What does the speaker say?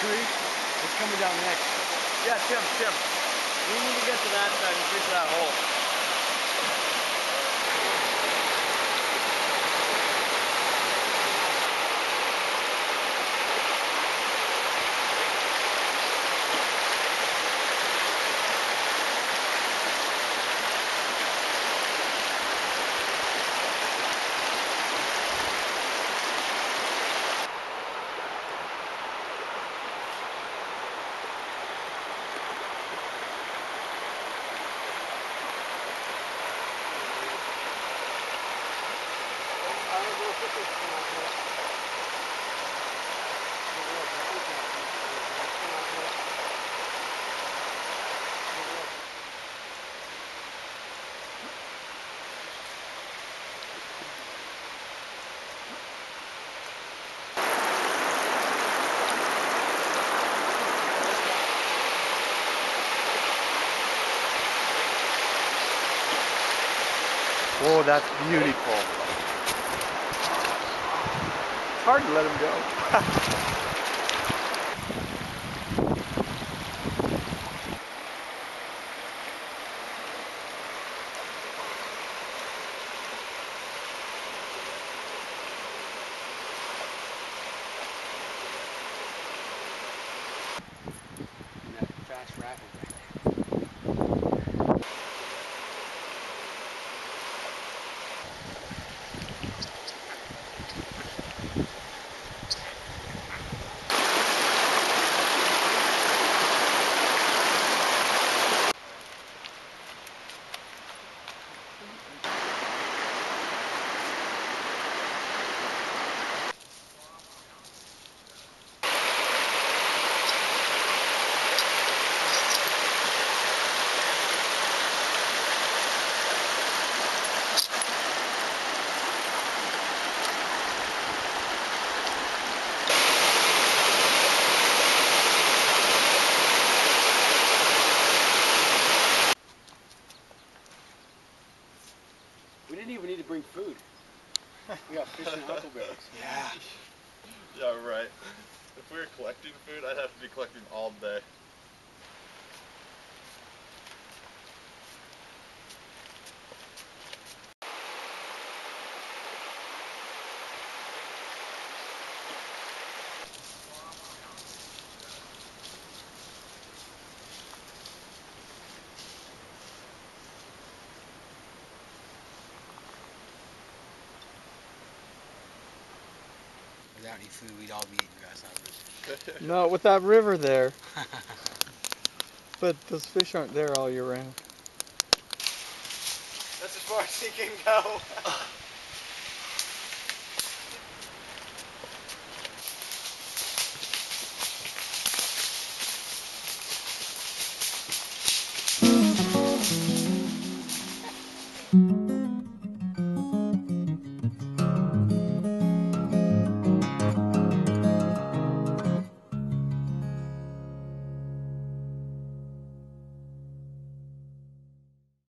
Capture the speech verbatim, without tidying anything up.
tree? It's coming down next. Yeah, Tim, Tim. We need to get to that side and fish that hole. Oh, that's beautiful. It's hard to let him go. That fast rapid right there. We didn't even need to bring food. We got fish and huckleberries. Yeah. Yeah, right. If we were collecting food, I'd have to be collecting all day. Without any food, we'd all be eating grasshoppers. No, with that river there. But those fish aren't there all year round. That's as far as he can go.